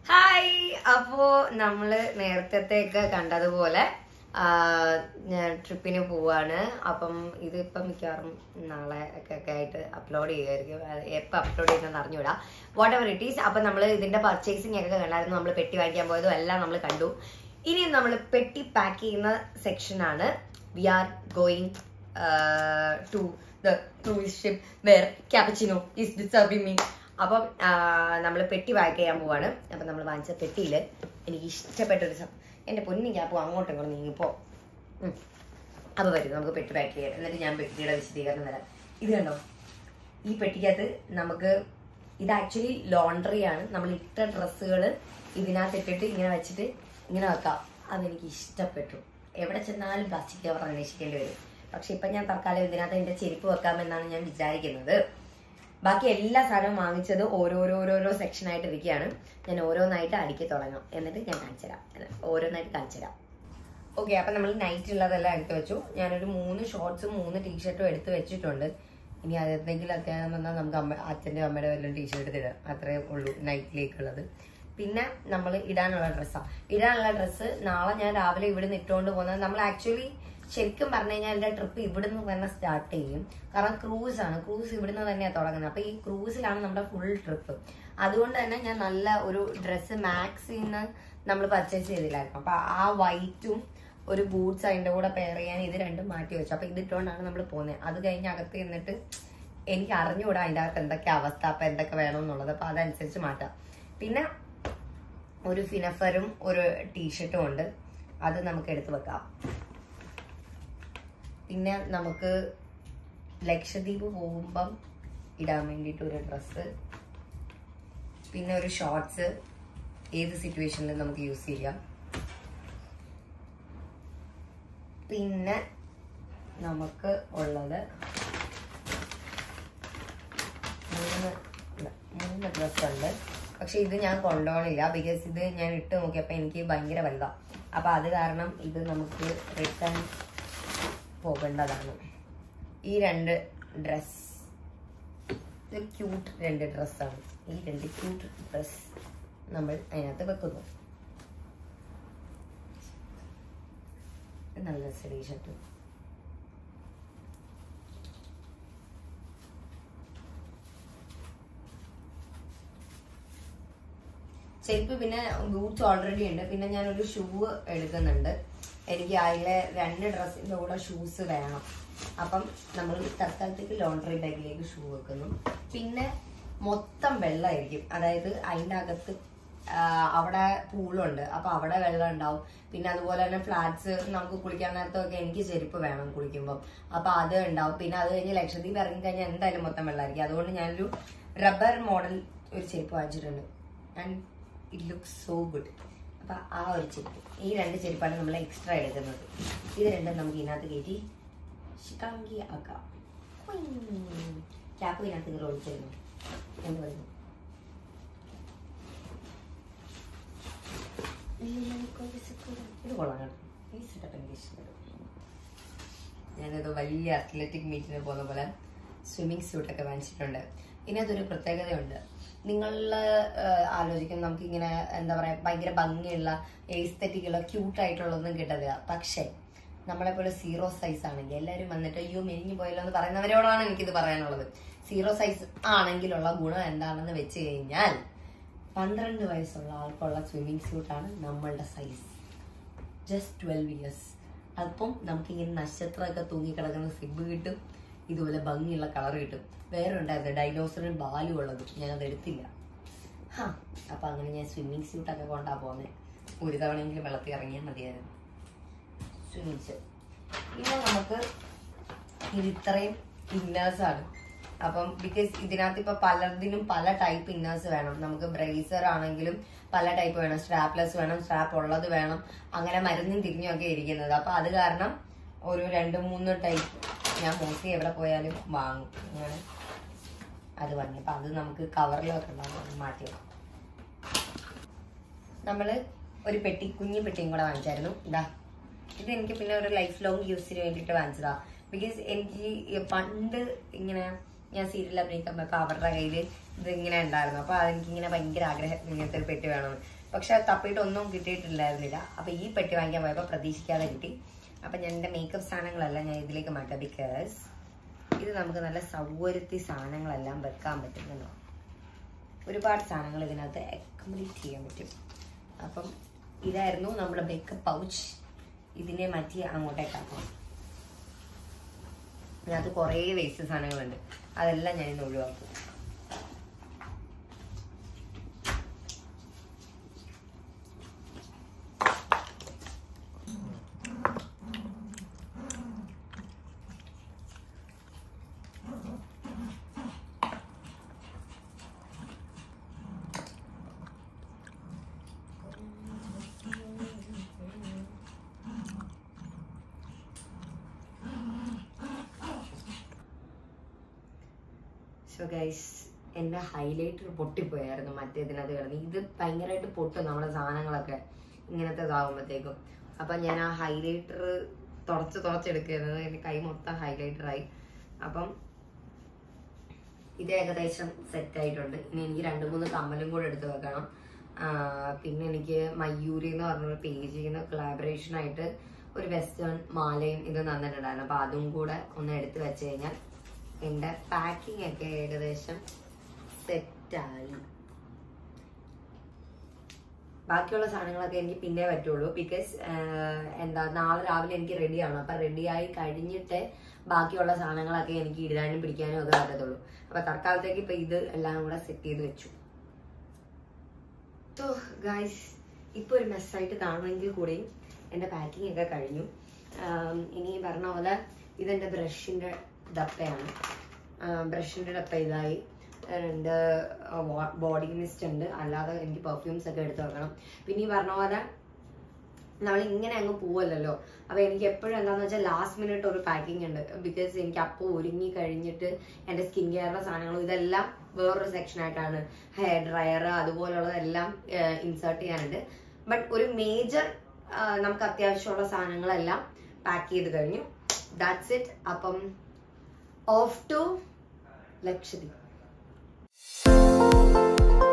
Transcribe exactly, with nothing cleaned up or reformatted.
Hi. അപ്പോ നമ്മള് നേരത്തെ കണ്ടതുപോലെ ഞാൻ ട്രിപ്പിന് പോവാണ്. അപ്പം ഇതിപ്പം മിക്കവാറും നാളെ ഒക്കെ ഒക്കെ ആയിട്ട് അപ്ലോഡ് ചെയ്യുമായിരിക്കും. എപ്പോൾ അപ്ലോഡ് ചെയ്യുന്നതെന്ന് അറിഞ്ഞൂടാ. Whatever it is. അപ്പം നമ്മൾ ഇതിന്റെ പർച്ചേസിങ് ഒക്കെ കണ്ടായിരുന്നു. നമ്മൾ പെട്ടി വാങ്ങിക്കാൻ പോയതും എല്ലാം നമ്മൾ കണ്ടു. ഇനി നമ്മൾ പെട്ടി പാക്ക് ചെയ്യുന്ന സെക്ഷനാണ്. We are going to the cruise ship where cappuccino is deserving me. അപ്പം നമ്മൾ പെട്ടി പാക്ക് ചെയ്യാൻ പോവാണ്. അപ്പം നമ്മൾ വാങ്ങിച്ച പെട്ടിയിൽ എനിക്ക് ഇഷ്ടപ്പെട്ടൊരു എൻ്റെ പൊന്നി ക്യാപ്പ് അങ്ങോട്ടും ഇങ്ങോട്ടും നീങ്ങിപ്പോ. അപ്പോൾ വരും നമുക്ക് പെട്ടി പാക്ക് ചെയ്യാം. എന്നിട്ട് ഞാൻ പെട്ടിയുടെ വിശദീകരണം തരാം. ഇത് കണ്ടോ, ഈ പെട്ടിക്കകത്ത് നമുക്ക് ഇത് ആക്ച്വലി ലോണ്ടറിയാണ്. നമ്മൾ ഇട്ട ഡ്രസ്സുകൾ ഇതിനകത്ത് ഇട്ടിട്ട് ഇങ്ങനെ വെച്ചിട്ട് ഇങ്ങനെ വെക്കാം. അതെനിക്ക് ഇഷ്ടപ്പെട്ടു. എവിടെ ചെന്നാലും പ്ലാസ്റ്റിക് കവർ അന്വേഷിക്കേണ്ടി വരും. പക്ഷെ ഇപ്പം ഞാൻ തൽക്കാലം ഇതിനകത്ത് എൻ്റെ ചെരുപ്പ് വെക്കാമെന്നാണ് ഞാൻ വിചാരിക്കുന്നത്. ബാക്കി എല്ലാ സാധനവും വാങ്ങിച്ചത് ഓരോരോരോരോ സെക്ഷനായിട്ട് ഇരിക്കുകയാണ്. ഞാൻ ഓരോന്നായിട്ട് അടുക്കി തുടങ്ങാം. എന്നിട്ട് ഞാൻ കാണിച്ചു തരാം. ഓരോന്നായിട്ട് കാണിച്ചു തരാം. ഓക്കെ, അപ്പം നമ്മൾ നൈറ്റ് ഉള്ളതെല്ലാം എടുത്ത് വെച്ചു. ഞാനൊരു മൂന്ന് ഷോർട്സും മൂന്ന് ടീഷർട്ടും എടുത്ത് വെച്ചിട്ടുണ്ട്. ഇനി അതെന്തെങ്കിലും അത്യാവശ്യം വന്നാൽ നമുക്ക് അമ്മ അച്ഛൻ്റെ അമ്മയുടെ വല്ലതും ടീഷർട്ട് തരാം. അത്രേ ഉള്ളൂ നൈറ്റിലേക്കുള്ളത്. പിന്നെ നമ്മൾ ഇടാനുള്ള ഡ്രസ്സാണ്. ഇടാനുള്ള ഡ്രസ്സ് നാളെ ഞാൻ രാവിലെ ഇവിടെ നിന്ന് ഇട്ടുകൊണ്ട് പോകുന്നത്. നമ്മൾ ആക്ച്വലി ശരിക്കും പറഞ്ഞു കഴിഞ്ഞാൽ എൻ്റെ ട്രിപ്പ് ഇവിടുന്ന് തന്നെ സ്റ്റാർട്ട് ചെയ്യും. കാരണം ക്രൂസാണ്. ക്രൂസ് ഇവിടുന്ന് തന്നെയാണ് തുടങ്ങുന്നത്. അപ്പോൾ ഈ ക്രൂസിലാണ് നമ്മുടെ ഫുൾ ട്രിപ്പ്. അതുകൊണ്ട് തന്നെ ഞാൻ നല്ല ഒരു ഡ്രസ്സ് മാക്സിൽ നിന്ന് നമ്മൾ പർച്ചേസ് ചെയ്തില്ലായിരുന്നു. അപ്പോൾ ആ വൈറ്റും ഒരു ബൂട്ട്സ് അതിൻ്റെ കൂടെ പെയർ ചെയ്യാൻ ഇത് രണ്ടും മാറ്റി വെച്ചു. അപ്പോൾ ഇതിട്ടുകൊണ്ടാണ് നമ്മൾ പോകുന്നത്. അത് കഴിഞ്ഞ് അകത്ത് ചെന്നിട്ട് എനിക്ക് അറിഞ്ഞുകൂടാ അതിൻ്റെ അകത്ത് എന്തൊക്കെ അവസ്ഥ, അപ്പം എന്തൊക്കെ വേണമെന്നുള്ളത്. അപ്പോൾ അതനുസരിച്ച് മാറ്റാം. പിന്നെ ഒരു ഫിനഫറും ഒരു ടീഷർട്ടും ഉണ്ട്. അത് നമുക്ക് എടുത്ത് വെക്കാം. പിന്നെ നമുക്ക് ലക്ഷദ്വീപ് പോകുമ്പം ഇടാൻ വേണ്ടിയിട്ട് ഒരു ഡ്രസ്സ്, പിന്നെ ഒരു ഷോർട്സ് ഏത് സിറ്റുവേഷനിലും നമുക്ക് യൂസ് ചെയ്യാം. പിന്നെ നമുക്ക് ഉള്ളത് മൂന്ന് മൂന്ന് ഡ്രസ്സുണ്ട്. പക്ഷെ ഇത് ഞാൻ കൊണ്ടുപോകണില്ല. ബിക്കോസ് ഇത് ഞാൻ ഇട്ട് നോക്കിയപ്പോൾ എനിക്ക് ഭയങ്കര വലുതാണ്. അപ്പം അത് കാരണം ഇത് നമുക്ക് റിട്ടേൺ പോകേണ്ടതാണ്. ഈ രണ്ട് ഡ്രസ് ഇത് ക്യൂട്ട് രണ്ട് ഡ്രസ്സാണ്. ഈ രണ്ട് ക്യൂട്ട് ഡ്രസ് നമ്മൾ അതിനകത്ത് വെക്കുന്നു. നല്ല ടീഷർട്ട്. ചെരുപ്പ് പിന്നെ ബൂട്ട്സ് ഓൾറെഡി ഉണ്ട്. പിന്നെ ഞാനൊരു ഷൂ എടുക്കുന്നുണ്ട്. എനിക്ക് അതിലെ രണ്ട് ഡ്രസ്സിൻ്റെ കൂടെ ഷൂസ് വേണം. അപ്പം നമ്മൾ തൽക്കാലത്തേക്ക് ലോണ്ടറി ബാഗിലേക്ക് ഷൂ വെക്കുന്നു. പിന്നെ മൊത്തം വെള്ളമായിരിക്കും. അതായത് അതിൻ്റെ അകത്ത് അവിടെ പൂളുണ്ട്. അപ്പം അവിടെ വെള്ളം ഉണ്ടാവും. പിന്നെ അതുപോലെ തന്നെ ഫ്ലാറ്റ്സ് നമുക്ക് കുളിക്കാൻ നേരത്തൊക്കെ എനിക്ക് ചെരുപ്പ് വേണം കുളിക്കുമ്പം. അപ്പം അത് ഉണ്ടാവും. പിന്നെ അത് കഴിഞ്ഞ് ലക്ഷദ്വീപ് ഇറങ്ങിക്കഴിഞ്ഞാൽ എന്തായാലും മൊത്തം വെള്ളമായിരിക്കും. അതുകൊണ്ട് ഞാനൊരു റബ്ബർ മോഡൽ ഒരു ചെരുപ്പ് വാങ്ങിച്ചിട്ടുണ്ട്. And it looks so good. അപ്പം ആ ഒരു ചെരുപ്പ്, ഈ രണ്ട് ചെരുപ്പാണ് നമ്മൾ എക്സ്ട്രാ എടുക്കുന്നത്. ഇത് രണ്ടും നമുക്ക് ഇതിനകത്ത് കയറ്റി ഷിക്കാങ്കി ആക്കാം. ക്യാപ്പ് ഇതിനകത്ത് ഇത് ഒഴിച്ചിരുന്നു എന്ന് പറയുന്നു. ഇത് കൊള്ളാം കേട്ടോ. ഈ സെറ്റപ്പ് എനിക്ക് ഇഷ്ടപ്പെട്ടു. ഞാനത് വലിയ അത്ലറ്റിക് മീറ്റിന് പോകുന്ന പോലെ സ്വിമ്മിങ് സ്യൂട്ടൊക്കെ വാങ്ങിച്ചിട്ടുണ്ട്. ഇതിനകത്തൊരു പ്രത്യേകതയുണ്ട്. നിങ്ങൾ ആലോചിക്കും നമുക്കിങ്ങനെ എന്താ പറയുക ഭയങ്കര ഭംഗിയുള്ള എസ്തെറ്റിക്കുള്ള ക്യൂട്ടായിട്ടുള്ളതൊന്നും കിട്ടത്തില്ല. പക്ഷേ നമ്മളെപ്പോലെ സീറോ സൈസ് ആണെങ്കിൽ എല്ലാവരും വന്നിട്ട് അയ്യോ മെലിഞ്ഞു പോയല്ലോ എന്ന് പറയുന്നവരോടാണ് എനിക്കിത് പറയാനുള്ളത്. സീറോ സൈസ് ആണെങ്കിലുള്ള ഗുണം എന്താണെന്ന് വെച്ച് കഴിഞ്ഞാൽ പന്ത്രണ്ട് വയസ്സുള്ള ആൾക്കുള്ള സ്വിമ്മിങ് സ്യൂട്ടാണ് നമ്മളുടെ സൈസ്. Just twelve years. അപ്പം നമുക്കിങ്ങനെ നക്ഷത്രമൊക്കെ തൂങ്ങിക്കിടക്കുന്ന സിബ് കിട്ടും. ഇതുപോലെ ഭംഗിയുള്ള കളർ കിട്ടും. വേറെ ഉണ്ടായിരുന്നു ഡൈനോസറും ബാലും ഉള്ളത്. ഞാനത് എടുത്തില്ല. ഹാ അപ്പം അങ്ങനെ ഞാൻ സ്വിമ്മിങ് സ്യൂട്ടൊക്കെ കൊണ്ടാ പോകുന്നത്. ഒരു തവണയെങ്കിലും വെള്ളത്തിൽ ഇറങ്ങിയാൽ മതിയായിരുന്നു സ്വിമ്മിങ് സ്യൂട്ട്. പിന്നെ നമുക്ക് ഇത് ഇത്രയും ഇന്നേഴ്സാണ്. അപ്പം ബിക്കോസ് ഇതിനകത്ത് ഇപ്പം പലതിനും പല ടൈപ്പ് ഇന്നേഴ്സ് വേണം. നമുക്ക് ബ്രേസർ ആണെങ്കിലും പല ടൈപ്പ് വേണം. സ്ട്രാപ്ലെസ് വേണം, സ്ട്രാപ്പ് ഉള്ളത് വേണം. അങ്ങനെ മരുന്നും തിരിഞ്ഞും ഒക്കെ ഇരിക്കുന്നത്. അപ്പം അത് കാരണം ഒരു രണ്ട് മൂന്ന് ടൈപ്പ് ഞാൻ മോസ്റ്റ്ലി എവിടെ പോയാലും വാങ്ങും. അങ്ങനെ അത് പറഞ്ഞു. അപ്പം അത് നമുക്ക് കവറിലൊക്കെ ഉണ്ടാകും മാറ്റി വെക്കാം. നമ്മൾ ഒരു പെട്ടി കുഞ്ഞു പെട്ടിയും കൂടെ വാങ്ങിച്ചായിരുന്നു. ഇതാ ഇത് എനിക്ക് പിന്നെ ഒരു ലൈഫ് ലോങ് യൂസിന് വേണ്ടിയിട്ട് വാങ്ങിച്ചതാ. ബിക്കോസ് എനിക്ക് പണ്ട് ഇങ്ങനെ ഞാൻ സീരിയൽ അഭിനയിക്കുമ്പോൾ അവരുടെ കയ്യിൽ ഇതിങ്ങനെ ഉണ്ടായിരുന്നു. അപ്പോൾ അതെനിക്കിങ്ങനെ ഭയങ്കര ആഗ്രഹം ഇങ്ങനത്തെ ഒരു പെട്ടി വേണമെന്ന്. പക്ഷെ തപ്പിയിട്ടൊന്നും കിട്ടിയിട്ടില്ലായിരുന്നില്ല. അപ്പം ഈ പെട്ടി വാങ്ങിക്കാൻ പോയപ്പോൾ പ്രതീക്ഷിക്കാതെ കിട്ടി. അപ്പം ഞാൻ എൻ്റെ മേക്കപ്പ് സാധനങ്ങളെല്ലാം ഞാൻ ഇതിലേക്ക് മാറ്റാം. ബിക്കോസ് ഇത് നമുക്ക് നല്ല സൗകര്യത്തിൽ സാധനങ്ങളെല്ലാം വെക്കാൻ പറ്റുന്നുണ്ടോ. ഒരുപാട് സാധനങ്ങൾ ഇതിനകത്ത് അക്കോമഡേറ്റ് ചെയ്യാൻ പറ്റും. അപ്പം ഇതായിരുന്നു നമ്മുടെ മേക്കപ്പ് പൗച്ച്. ഇതിനെ മാറ്റി അങ്ങോട്ടേക്കാക്കാം. ഇതിനകത്ത് കുറേ വേസ്റ്റ് സാധനങ്ങളുണ്ട്, അതെല്ലാം ഞാൻ ഇന്ന് ഒഴിവാക്കും. സോ ഗൈസ്, എൻ്റെ ഹൈലൈറ്റർ പൊട്ടിപ്പോയായിരുന്നു മറ്റേതിനകത്ത് കിടന്ന്. ഇത് ഭയങ്കരമായിട്ട് പൊട്ടും നമ്മുടെ സാധനങ്ങളൊക്കെ ഇങ്ങനത്തെ ഇതാകുമ്പോഴത്തേക്കും. അപ്പം ഞാൻ ആ ഹൈലൈറ്റർ തുടച്ച് തുടച്ചെടുക്കുന്നത്, എൻ്റെ കൈ മൊത്തം ഹൈലൈറ്ററായി. അപ്പം ഇത് ഏകദേശം സെറ്റായിട്ടുണ്ട്. ഇനി എനിക്ക് രണ്ട് മൂന്ന് കമ്മലും കൂടെ എടുത്ത് വെക്കണം. പിന്നെ എനിക്ക് മയൂരി എന്ന് പറഞ്ഞൊരു പേജിൽ നിന്ന് കൊളാബറേഷനായിട്ട് ഒരു വെസ്റ്റേൺ മാലയും ഇത് തന്നിട്ടുണ്ടായിരുന്നു. അപ്പം അതും കൂടെ ഒന്ന് എടുത്ത് വെച്ച് കഴിഞ്ഞാൽ എൻ്റെ പാക്കിംഗ് ഒക്കെ ഏകദേശം സെറ്റായി. ബാക്കിയുള്ള സാധനങ്ങളൊക്കെ എനിക്ക് പിന്നെ പറ്റുള്ളൂ. ബിക്കോസ് എന്താ നാളെ രാവിലെ എനിക്ക് റെഡിയാണ്. അപ്പം റെഡിയായി കഴിഞ്ഞിട്ട് ബാക്കിയുള്ള സാധനങ്ങളൊക്കെ എനിക്ക് ഇടാനും പിടിക്കാനും ഒക്കെ പറ്റത്തുള്ളൂ. അപ്പം തൽക്കാലത്തേക്ക് ഇപ്പം ഇത് എല്ലാം കൂടെ സെറ്റ് ചെയ്ത് വെച്ചു. സോ ഗൈസ്, ഇപ്പോൾ ഒരു മെസ്സായിട്ട് കാണുമെങ്കിൽ കൂടിയും എൻ്റെ പാക്കിംഗ് ഒക്കെ കഴിഞ്ഞു. ഇനി പറഞ്ഞ പോലെ ഇതെൻ്റെ ബ്രഷിൻ്റെ ഡപ്പയാണ്. ബ്രഷിൻ്റെ ഡപ്പ ഇതായി. രണ്ട് ബോഡി മിസ്റ്റ് ഉണ്ട്. അല്ലാതെ എനിക്ക് പെർഫ്യൂംസ് ഒക്കെ എടുത്ത് വെക്കണം. പിന്നെ ഈ പറഞ്ഞ പോലെ നമ്മൾ ഇങ്ങനെ അങ്ങ് പോവല്ലോ. അപ്പോൾ എനിക്ക് എപ്പോഴും എന്താണെന്ന് വെച്ചാൽ ലാസ്റ്റ് മിനിറ്റ് ഒരു പാക്കിംഗ് ഉണ്ട്. ബിക്കോസ് എനിക്ക് അപ്പോൾ ഒരുങ്ങി കഴിഞ്ഞിട്ട് എൻ്റെ സ്കിൻ കെയറിൻ്റെ സാധനങ്ങളും ഇതെല്ലാം വേറൊരു സെക്ഷനായിട്ടാണ്. ഹെയർ ഡ്രയർ അതുപോലുള്ളതെല്ലാം ഇൻസേർട്ട് ചെയ്യാനുണ്ട്. ബട്ട് ഒരു മേജർ നമുക്ക് അത്യാവശ്യമുള്ള സാധനങ്ങളെല്ലാം പാക്ക് ചെയ്ത് കഴിഞ്ഞു. That's it. അപ്പം off to Lakshadweep.